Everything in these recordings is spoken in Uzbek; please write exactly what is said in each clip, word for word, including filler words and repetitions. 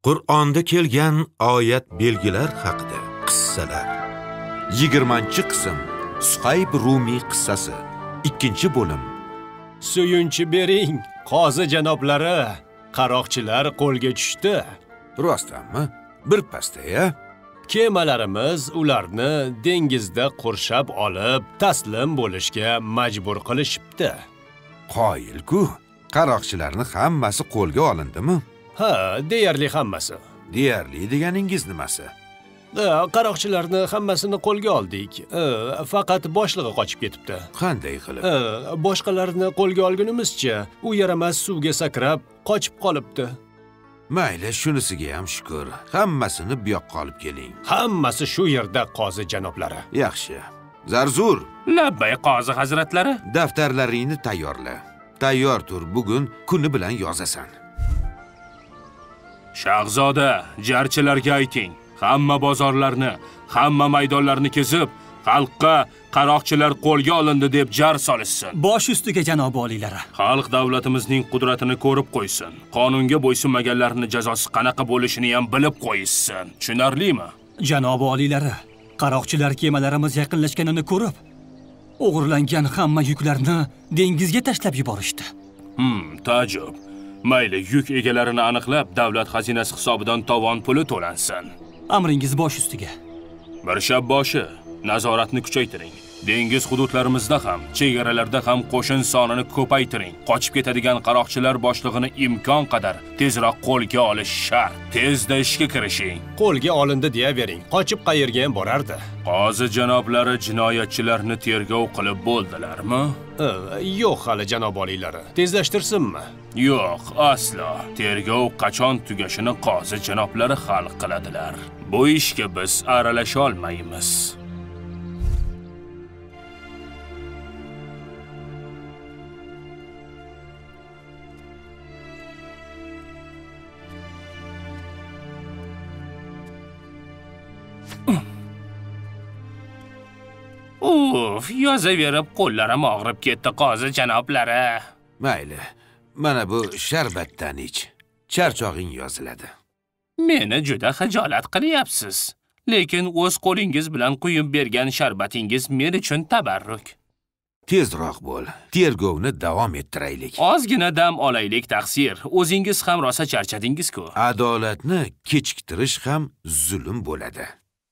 Qur'onda kelgan oyat belgilar haqida qissalar. yigirmanchi qism Suhayb Rumiy qissasi. ikkinchi bo'lim. Suyunchi bering, qozi janoblari, qaroqchilar qo'lga tushdi. Rostdanmi? Bir pasta-ya. Kemalarimiz ularni dengizda qurshab olib, taslim bo'lishga majbur qilishibdi. Qoyil-ku, qaroqchilarning hammasi qo'lga olindimi? Ha, deyarli hammasi. Deyarli deganingiz nimasi? Qaroqchilarni hammasini qo'lga oldik. Faqat boshlig'i qochib ketibdi. Qanday qilib? Boshqalarni qo'lga olgunimizcha, u yaramas suvga sakrab qochib qolibdi. Mayli, shunisiga ham shukr. Hammasini bu yoqqa olib keling. Hammasi shu yerda, qozi janoblari. Yaxshi. Zarzur, Labbay qozi hazratlari. daftarlaringni tayyorla. Tayyor tur, bugun kuni bilan yozasan. Shahzoda, jarchilarga ayting, hamma bozorlarni, hamma maydonlarni kezib, xalqqa qaroqchilar qo'lga olindi deb jar solishsin. Bosh ustiga janob oliylari. Xalq davlatimizning qudratini ko'rib qo'ysin. Qonunga bo'ysunmaganlarning jazosi qanaqa bo'lishini ham bilib qo'yishsin. Tushunarlimi? Janob oliylari, qaroqchilar kemalarimiz yaqinlashganini ko'rib, o'g'irlangan hamma yuklarni dengizga tashlab yuborishdi. Hmm, ta'jub. Mayli, yuk egalarini aniqlab, davlat xazinasi hisobidan tovon puli to'lansin. Amringiz bosh ustiga. Bir shab boshi, nazoratni kuchaytiring. Dengiz hududlarimizda ham, chegaralarda ham qo'shin sonini ko'paytiring. Qochib ketadigan qaroqchilar boshlig'ini imkon qadar tezroq qo'lga olish shart. Tezda ishga kirishing. Qo'lga olindi deyavering. Qochib qayerga ham borardi. Qozi janoblari jinoyatchilarni tergov qilib bo'ldilarmi? Yo'q hali janob oliylari. Tezlashtirsinmi? Yo'q, aslo. Tergov qachon tugashini qozi janoblari hal qiladilar. Bu ishga biz aralasha olmaymiz. Uf, yozaverib qo'llarim og'rib ketdi, qozi janoblari. Mayli, mana bu sharbatdan ich. Charchog'ing yoziladi. Meni juda xijolat qilyapsiz. Lekin o'z qo'lingiz bilan quyib bergan sharbatingiz men uchun tabarruk. Tezroq bo'l. Tergovni davom ettiraylik. Ozgina dam olaylik taqsir. O'zingiz ham rosa charchadingiz-ku. Adolatni kechiktirish ham zulm bo'ladi.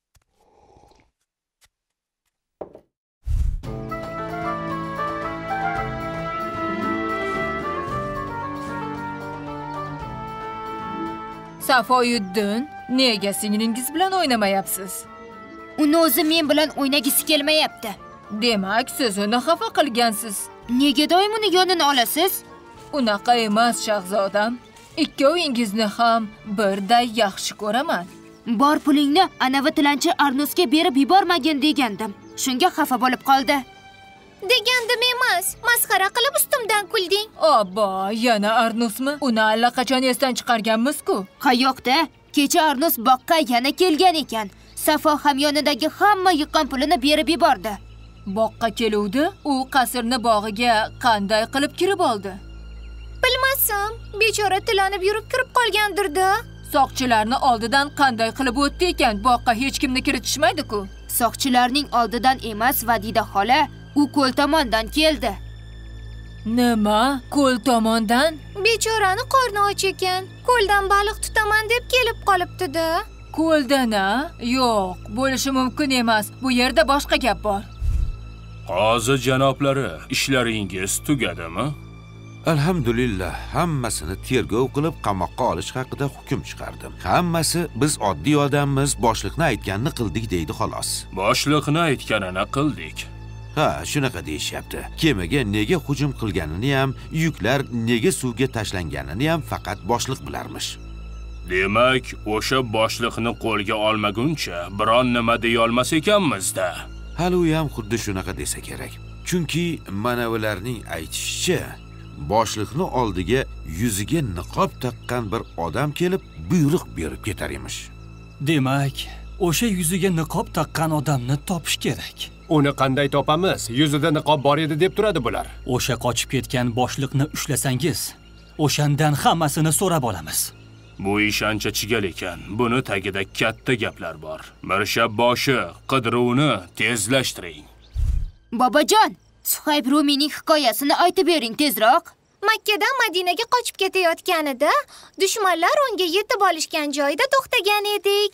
Safoyuddin, nega singlingiz bilan o'ynamayapsiz? Uni o'zi men bilan o'ynagisi kelmayapti. Demak, siz uni xafa qilgansiz. Nega doim uni yonini olasiz? Unaqa emas, shahzodam. Ikkovingizni ham birday yaxshi ko'raman. Bor pulingni anavi tilanchi Arnusga berib yubormagin degandim. Shunga xafa bo'lib qoldi. Degandim emas, masxara qilib ustimdan kulding. Obbo, yana Arnusmi? Uni allaqachon esdan chiqarganmiz-ku. Qayoqda? Kecha Arnus boqqa yana kelgan ekan. Safo ham yonidagi hamma yiqqan pulini berib yubordi. Boqqa keluvdi, u qasrni bog'iga qanday qilib kirib oldi? Bilmasam, bechora tilanib yurib kirib qolgandir-da. Soqchilarni oldidan qanday qilib o'tdi ekan? Boqqa hech kimni kiritishmaydi-ku. Soqchilarning oldidan emas, Vadida xola, u ko'l tomondan keldi. Nima? Ko'l tomondan? Bechorani qorni och ekan. Ko'ldan baliq tutaman deb kelib qolibdi-da. Ko'ldan-a? Yo'q, bo'lishi mumkin emas. Bu yerda boshqa gap bor. Qozi janoblari, ishlaringiz tugadimi? Alhamdulillah, hammasini tergov qilib qamoqqa olish haqida hukm chiqardim. Hammasi biz oddiy odammiz, boshliqni aytganini qildik deydi xolos. Boshliqni aytganini qildik. Ha, shunaqa deyishyapti. Kemaga nega hujum qilganini ham, yuklar nega suvga tashlanganini ham faqat boshliq bilarmish. Demak, o'sha boshliqni qo'lga olmaguncha biron nima deya olmas ekanmiz-da. Hali u ham xuddi shunaqa desa kerak. Chunki manavilarning aytishicha, boshliqni oldiga yuziga niqob taqqan bir odam kelib buyruq berib ketar emish. Demak, o'sha yuziga niqob taqqan odamni topish kerak. Uni qanday topamiz? Yuzida niqob bor edi deb turadi bular. O'sha qochib ketgan boshliqni ushlasangiz, o'shandan hammasini so'rab olamiz. Bu ish ancha chigal ekan. Buni tagida katta gaplar bor. Mirshab boshi, qidiruvni tezlashtiring. Bobojon, Suhayb Rumiyning hikoyasini aytib bering tezroq. Makkadan Madinaga qochib ketayotganida dushmanlar unga yetib olishgan joyda to'xtagan edik.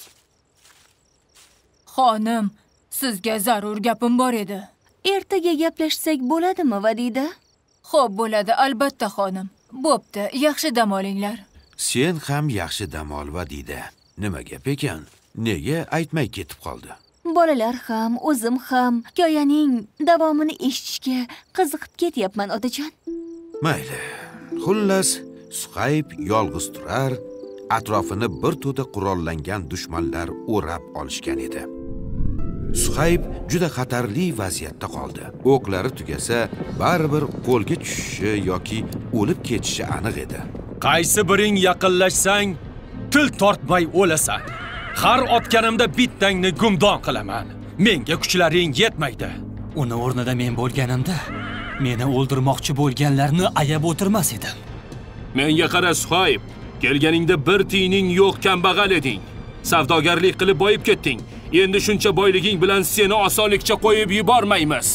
Xonim, sizga zarur gapim bor edi. Ertaga gaplashsak bo'ladimi, Vadida? Xo'p, bo'ladi, albatta xonim. Bo'pti, yaxshi dam olinglar. Sen ham yaxshi dam ol Vadida. Nima gap ekan? Nega aytmay ketib qoldi? Bolalar ham, o'zim ham hikoyaning davomini eshitishga qiziqib ketyapman, otajon. Mayli. Xullas, Suhayb yolg'iz turar, atrofini bir to'da qurollangan dushmanlar o'rab olishgan edi. Suhayb juda xatarli vaziyatda qoldi. O'qlari tugasa, baribir qo'lga tushishi yoki o'lib ketishi aniq edi. Qaysi biring yaqinlashsang, til tortmay o'lasan. Har otganimda bittangni gumdon qilaman. Menga kuchlaring yetmaydi. Uni o'rnida men bo'lganimda, meni o'ldirmoqchi bo'lganlarni ayab o'tirmas edim. Menga qara Suhayb, kelganingda bir tiyning yo'q kambag'al eding. Savdogarlik qilib boyib ketding. Endi shuncha boyliging bilan seni osonlikcha qo'yib yubormaymiz.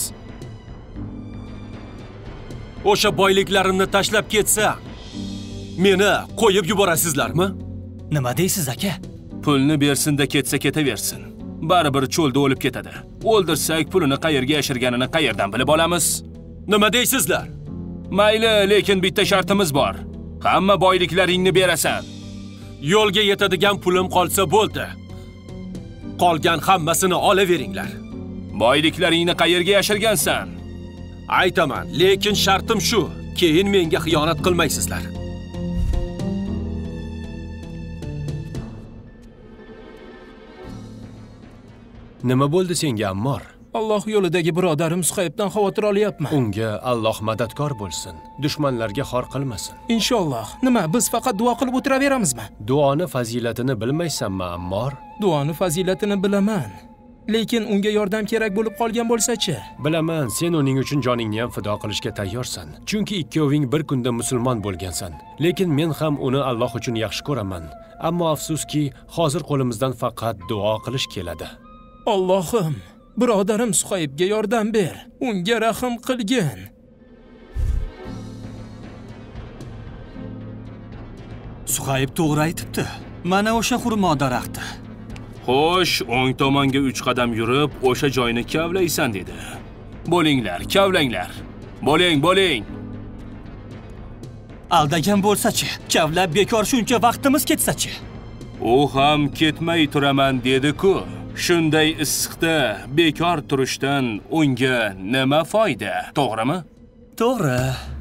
O'sha boyliklarimni tashlab ketsa, meni qo'yib yuborasizlarmi? Nima deysiz, aka? Pulni bersin-da ketsa ketaversin. Baribir cho'lda o'lib ketadi. O'ldirsak pulini qayerga yashirganini qayerdan bilib olamiz? Nima deysizlar? Mayli, lekin bitta shartimiz bor. Hamma boyliklaringni berasan. Yo'lga yetadigan pulim qolsa bo'ldi. Qolgan hammasini olaveringlar. Boyliklaringni qayerga yashirgansan? Aytaman, lekin shartim shu, keyin menga xiyonat qilmaysizlar. Nima bo'ldi senga, Ammor? Alloh yo'lidagi birodarim Suhaybdan xavotir olyapman. Unga Alloh madadkor bo'lsin, dushmanlarga xor qilmasin. Inshaalloh. Nima, biz faqat duo qilib o'tiraveramizmi? Duoni fazilatini bilmaysanmi, Ammor? Duoni fazilatini bilaman. Lekin unga yordam kerak bo'lib qolgan bo'lsa-chi? Bilaman, sen uning uchun joningni ham fido qilishga tayyorsan. Chunki ikkoving bir kunda musulmon bo'lgansan. Lekin men ham uni Alloh uchun yaxshi ko'raman. Ammo afsuski, hozir qo'limizdan faqat duo qilish keladi. Allohim, birodarim Suhaybga yordam ber. Unga rahim qilgin. Suhayb to'g'ri aytibdi. Mana o'sha xurmo daraxti. Xo'sh, o'ng tomonga uch qadam yurib, o'sha joyni kavlaysan dedi. Bo'linglar, kavlanglar. Bo'ling, bo'ling. Aldagan bo'lsa-chi, kavlab bekor shuncha vaqtimiz ketsa-chi? U ham ketmay turaman dedi-ku. Shunday issiqda bekor turishdan unga nima foyda, to'g'rimi? To'g'ri.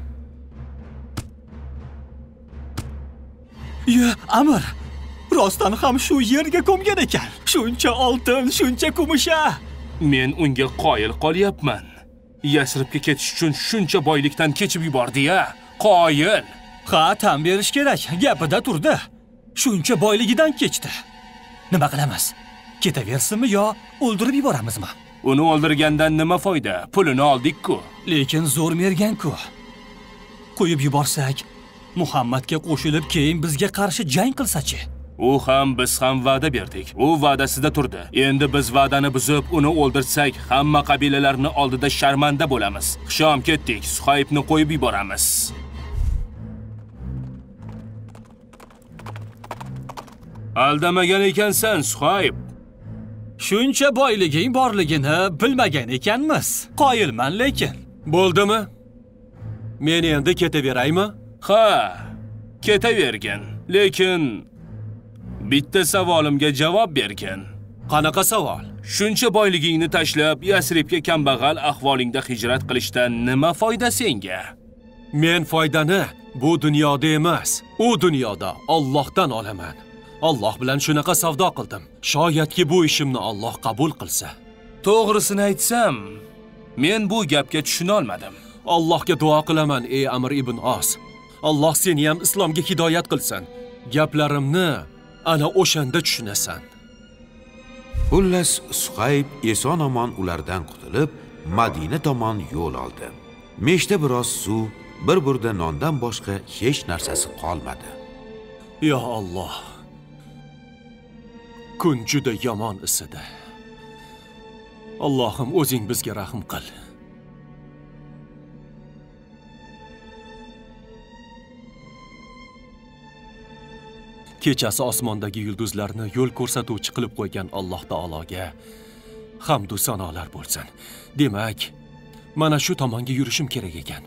Ya, Amir, rostdan ham shu yerga ko'mgan ekan. Shuncha oltin, shuncha kumusha. Men unga qoyil qolyapman. Yasribga ketish uchun shuncha boylikdan kechib yubordi-ya. Qoyil. Ha, tan berish kerak. Gapida turdi. Shuncha boyligidan kechdi. Nima qilamiz? Ketaversinmi yo o'ldirib yuboramizmi? Uni o'ldirgandan nima foyda? Pulini oldik-ku. Lekin zo'r mergan-ku. Qo'yib yuborsak, Muhammadga qo'shilib keyin bizga qarshi jang qilsa-chi? U ham biz ham va'da berdik. U va'dasida turdi. Endi biz va'dani buzib uni o'ldirsak, hamma qabilalarni oldida sharmanda bo'lamiz. Xushom ketdik, Suhaybni qo'yib yuboramiz. Aldamagan ekansan, Suhayb. Shuncha boyliging borligini bilmagan ekanmiz. Qoyilman lekin. Bo'ldimi? Men endi ketaveraymi? Ha, ketavergin. Lekin bitta savolimga javob bergin. Qanaqa savol? Shuncha boyligingni tashlab, Yasribga kambag'al ahvolingda hijrat qilishdan nima foyda senga? Men foydani bu dunyoda emas, u dunyoda Allohdan olaman. Alloh bilan shunaqa savdo qildim. Shoyatki bu ishimni Alloh qabul qilsa. To'g'risini aytsam, men bu gapga tushuna olmadim. Allohga duo qilaman, ey Amr ibn Os. Alloh seni ham islomga hidoyat qilsin. Gaplarimni ana o'shanda tushunasan. Xullas, Suhayb eson-omon ulardan qutulib, Madina tomon yo'l oldi. Meshda biroz suv, bir burda nondan boshqa hech narsasi qolmadi. Ya Alloh. Kun juda yomon isidi. Allohim o'zing bizga rahim qil. Kechasi osmondagi yulduzlarni yo'l ko'rsatuvchi qilib qo'ygan Alloh taologa hamd va sanolar bo'lsin. Demak, mana shu tomonga yurishim kerak ekan.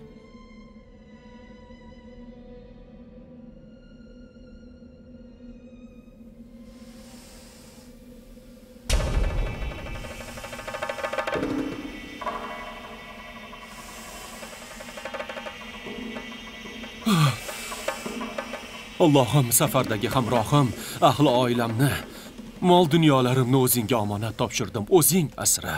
Allohim, safardagi hamrohim, ahli oilamni, mol dunyolarimni o'zingga omonat topshirdim. O'zing asra.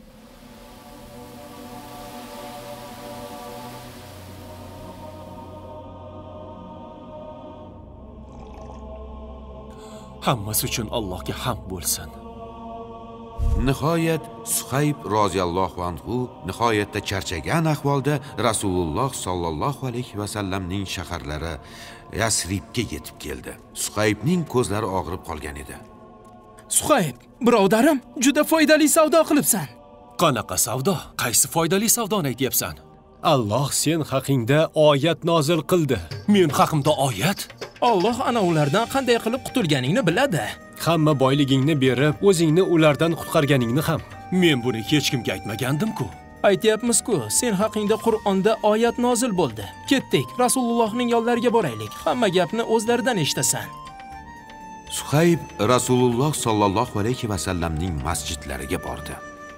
Hammasi uchun Allohga hamd bo'lsin. Nihoyat Suhayb roziyallohu anhu nihoyatda charchagan ahvolda Rasululloh sallallohu alayhi va sallamning shaharlari Yasribga yetib keldi. Suhaybning ko'zlari og'rib qolgan edi. Suhayb, birodarim, juda foydali savdo qilibsan. Qanaqa savdo? Qaysi foydali savdoni aytyapsan? Alloh sen haqingda oyat nozil qildi. Men haqimda oyat? Alloh ana ulardan qanday qilib qutulganingni biladi. Hamma boyligingni berib, o'zingni ulardan qutqarganingni ham. Men buni hech kimga aytmagandim-ku. Aytyapmiz-ku, sen haqingda Qur'onda oyat nozil bo'ldi. Ketdik, Rasulullohning yollariga boraylik. Hamma gapni o'zlaridan eshitasan. Suhayb Rasululloh sallallohu alayhi va sallamning masjidlariga bordi.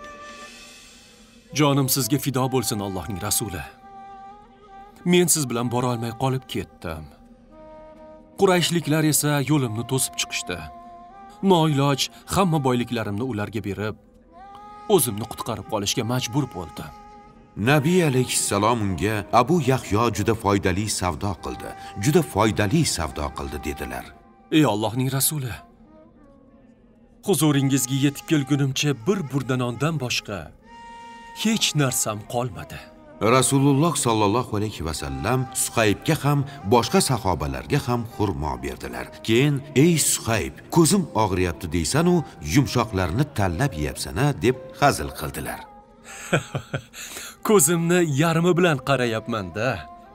Jonim sizga fido bo'lsin, Allohning rasuli. Men siz bilan bora olmay qolib ketdim. Qurayshliklar esa yo'limni to'sib chiqishdi. Noiloj hamma boyliklarimni ularga berib, o'zimni qutqarib qolishga majbur bo'ldim. Nabiy alayhissalom unga Abu Yahyo juda foydali savdo qildi. Juda foydali savdo qildi dedilar. Ey Allohning rasuli, huzuringizga yetib kelgunimcha bir burda nondan boshqa hech narsam qolmadi. Rasululloh sallallohu alayhi va sallam Suhaybga ham, boshqa sahobalarga ham xurmo berdilar. Keyin, "Ey Suhayb, ko'zim og'riyapti deysan u yumshoqlarni tanlab yeyapsan-a?" deb hazil qildilar. Ko'zimni yarmi bilan qarayapman-da.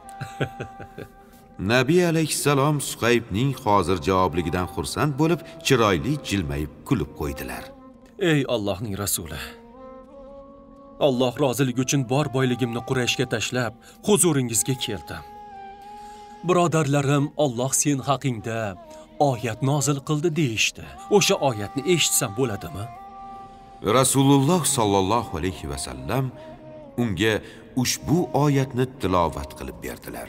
Nabiy alayhissalom Suhaybning hozir javobligidan xursand bo'lib, chiroyli jilmayib kulib qo'ydilar. Ey Allohning rasuli, Alloh roziligi uchun bor boyligimni Qurayshga tashlab, huzuringizga keldim. Birodarlarim, Alloh sen haqingda oyat nozil qildi deyishdi. O'sha oyatni eshitsam bo'ladimi? Rasululloh sallallohu alayhi va sallam unga ushbu oyatni tilovat qilib berdilar.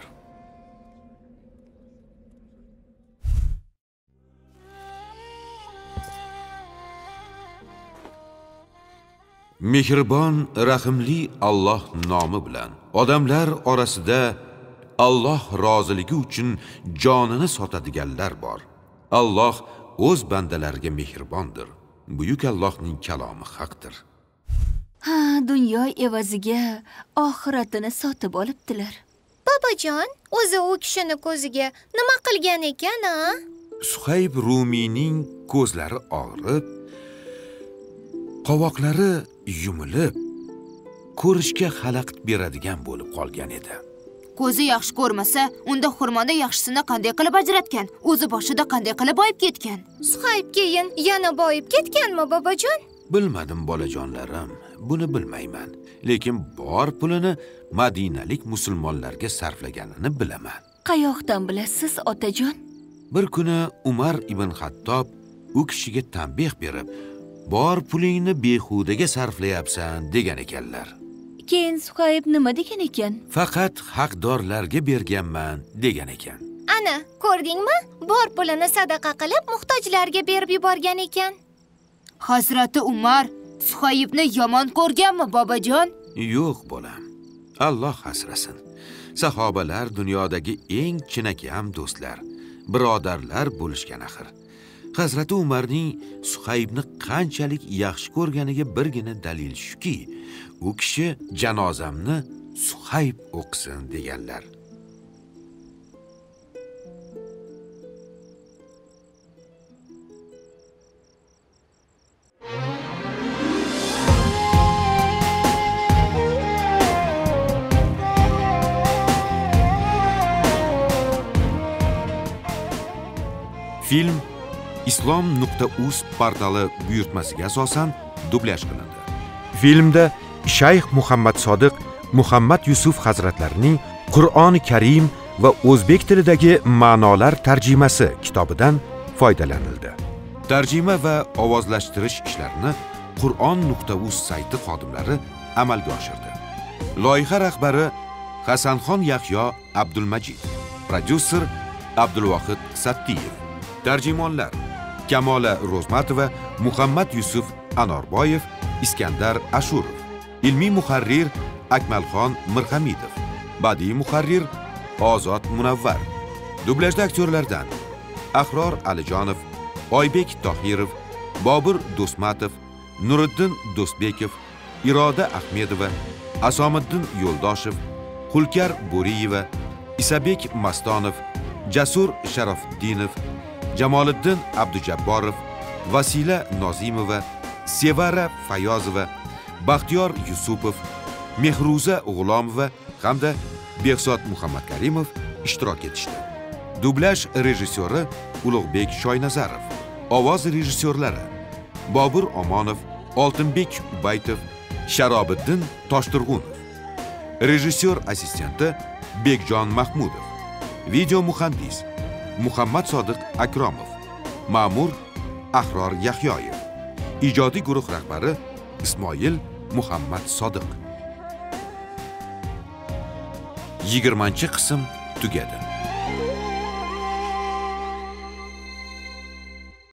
Mehribon, rahimli Alloh nomi bilan odamlar orasida Alloh roziligi uchun jonini sotadiganlar bor. Alloh o'z bandalariga mehribondir. Buyuk Allohning kalomi haqdir. Ha, dunyo evaziga oxiratini sotib olibdilar. Bobojon, o'zi u kishini ko'ziga nima qilgan ekan, a? Suhayb Rumiyning ko'zlari og'rib, qovoqlari yumilib, ko'rishga xalaqit beradigan bo'lib qolgan edi. Ko'zi yaxshi ko'rmasa, unda xurmonda yaxshisini qanday qilib ajratgan? O'zi boshida qanday qilib boyib ketgan? Suhayb keyin yana boyib ketganmi, bobojon? Bilmadim bolajonlarim, buni bilmayman. Lekin bor pulini Madinalik musulmonlarga sarflaganini bilaman. Qayoqdan bilasiz, otajon? Bir kuni Umar ibn Xattob u kishiga tanbeh berib, bor pulingni behudaga sarflayapsan degan ekanlar. Keyin Suhayb nima degan ekan? Faqat haqdorlarga berganman degan ekan. Ana, ko'rdingmi? Bor pulini sadaqa qilib muhtojlarga berib yuborgan ekan. Hazrati Umar Suhaybni yomon ko'rganmi, bobojon? Yo'q, bolam. Alloh asrasin. Sahobalar dunyodagi eng chinakam do'stlar, birodarlar bo'lishgan axir. Hazrati Umarning Suhaybni qanchalik yaxshi ko'rganiga birgina dalil shuki, u kishi janozamni Suhayb o'qisin deganlar. Film islom nuqta uz portali buyurtmasiga asosan dublyaj qilindi. Filmda Shayx Muhammad Sodiq Muhammad Yusuf hazratlarining Qur'oni Karim va o'zbek tilidagi ma'nolar tarjimasi kitobidan foydalanildi. Tarjima va ovozlashtirish ishlarini Qur'on nuqta uz sayti xodimlari amalga oshirdi. Loyiha rahbari Hasanxon Yahyo Abdulmajid, prodyuser Abdulvohid Sattiyev, tarjimonlar Kamola Rozmatova, Muhammad Yusuf Anorboyev, Iskandar Ashurov, ilmiy muharrir Akmalxon Mirhamidov, badiiy muharrir Ozod Munavvar. Dublyajda aktyorlardan Ahror Alijonov, Oybek Tohirov, Bobur Do'smatov, Nuriddin Do'stbekov, Iroda Ahmedova, Asomiddin Yo'ldoshev, Xulkar Bo'riyeva, Isabek Mastonov, Jasur Sharofdinov, Jamoliddin Abdujabborov, Vasila Nozimova, Sevara Fayozova, Baxtiyor Yusupov, Mehruza G'ulomova hamda Behzod Muhammadkarimov ishtirok etishdi. Dublyaj rejissyori Ulug'bek Shoynazarov, ovoz rejissyorlari Bobur Omonov, Oltinbek Ubaytov, Sharobiddin Toshturg'unov, rejissyor assistenti Bekjon Mahmudov, video muhandis Muhammad Sodiq Akromov, ma'mur Ahror Yahyoyev, ijodiy guruh rahbari Ismoil Muhammad Sodiq. yigirmanchi qism tugadi.